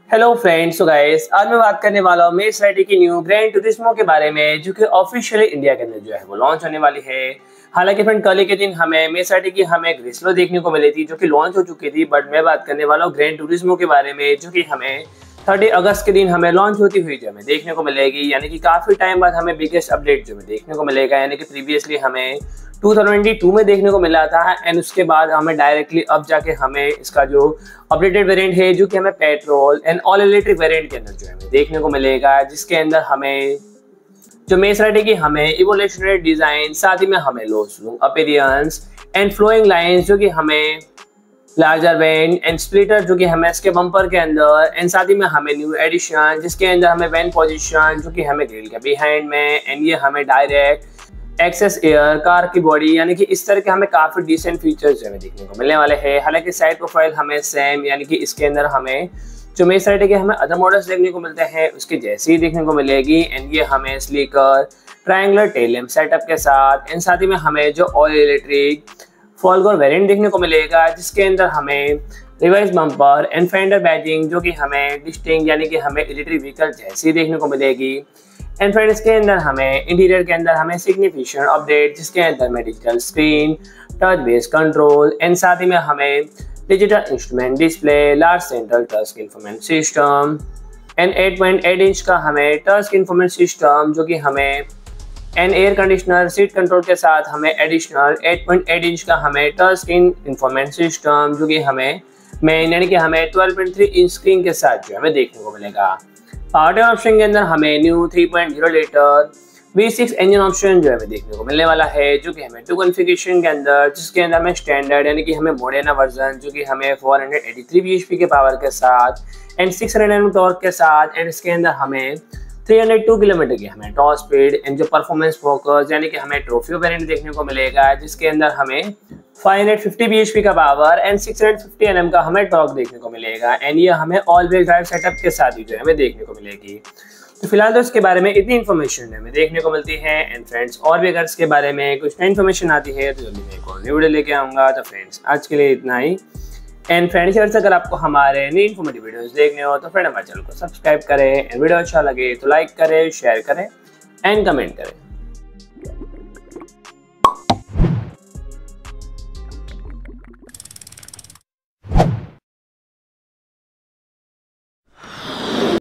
Hello friends, so guys आज मैं बात करने वाला हूँ मेस राइडी की न्यू ग्रैंड टूरिस्मो के बारे में, जो कि ऑफिशियली इंडिया के अंदर जो है वो लॉन्च होने वाली है। हालांकि फ्रेंड कल ही के दिन हमें मेस राइडी की एक रिस्लो देखने को मिली थी जो कि लॉन्च हो चुकी थी, बट मैं बात करने वाला हूँ ग्रैंड टूरिस्मो के बारे में, जो कि हमें 30 अगस्त के दिन हमें लॉन्च होती हुई जो हमें देखने को मिलेगी। यानी कि काफी टाइम बाद हमें बिगेस्ट अपडेट जो हमें देखने को मिलेगा। यानी कि प्रीवियसली हमें 2022 में देखने को मिला था एंड उसके बाद हमें डायरेक्टली अब जाके हमें इसका जो अपडेटेड वेरिएंट है जो कि हमें petrol and all electric variant के अंदर जो है देखने को मिलेगा, जिसके अंदर हमें जो मेस राइडी की हमें इवोल्यूशनरी डिजाइन, साथ ही में हमें low slope appearance and flowing lines जो कि हमें लार्जर वेंट एंड स्प्लिटर जो कि हमें इसके बम्पर के अंदर एंड साथ ही में हमें न्यू एडिशन जिसके अंदर हमें वेंट पोजीशन जो कि हमें ग्रिल के बिहाइंड में एंड ये हमें डायरेक्ट एक्सेस एयर कार की बॉडी, यानी कि इस तरह के हमें काफी डिसेंट फीचर्स जो हमें देखने को मिलने वाले हैं। हालांकि साइड प्रोफाइल हमें सेम, यानी कि इसके अंदर हमें जो मेस राइडी के हमें अदर मॉडल्स देखने को मिलते हैं उसके जैसे ही देखने को मिलेगी। एंड ये हमें sleeker triangular tail lamp setup के साथ एंड साथ ही में हमें जो ऑल इलेक्ट्रिक फॉलगोर वेरिएंट देखने को मिलेगा, जिसके अंदर हमें reverse bumper and fender badging जो कि हमें डिस्टिंग, यानी कि हमें इलेक्ट्रिक व्हीकल जैसी देखने को मिलेगी। एंड फ्रेंड इसके अंदर हमें इंटीरियर के अंदर हमें सिग्निफिकेंट अपडेट जिसके अंदर में digital screen, touch based control and साथ ही में हमें digital instrument display, large central touch infotainment system and 8.8 inch का हमें टच इंफोटेनमेंट सिस्टम जो कि हमें and air conditioner seat control के साथ हमें एडिशनल 8.8 इंच का हमें टच स्क्रीन इंफोटेनमेंट सिस्टम जो कि हमें मेन, यानी कि हमें 12.3 इंच स्क्रीन के साथ जो हमें देखने को मिलेगा। पावर ऑप्शन के अंदर हमें new 3.0 litre V6 engine option जो है हमें देखने को मिलने वाला है, जो कि हमें 2 कॉन्फ़िगरेशन के अंदर, जिसके अंदर हमें स्टैंडर्ड यानी कि हमें मॉडर्न वर्जन जो कि हमें 483 bhp के पावर के साथ एंड 600 Nm टॉर्क के साथ एंड इसके अंदर हमें 302 किलोमीटर की हमें टॉप स्पीड एंड जो परफॉर्मेंस फोकस यानी कि हमें ट्रॉफियो वेरिएंट देखने को मिलेगा, जिसके अंदर हमें 550 bhp का पावर एंड 650 Nm का हमें टॉर्क देखने को मिलेगा। एंड ये हमें ऑल व्हील ड्राइव सेटअप के साथ ही जो है हमें देखने को मिलेगी। तो फिलहाल तो इसके बारे में इतनी इन्फॉर्मेशन हमें देखने को मिलती है। एंड फ्रेंड्स और भी अगर इसके बारे में कुछ नई इन्फॉर्मेशन आती है तो जल्दी मैं एक और वीडियो लेके आऊँगा। तो फ्रेंड्स आज के लिए इतना ही। एंड फ्रेंड्स अगर आपको हमारे नई इन्फॉर्मेटिव वीडियोस देखने हो तो फ्रेंड हमारे चैनल को सब्सक्राइब करें एंड वीडियो अच्छा लगे तो लाइक करें, शेयर करें एंड कमेंट करें।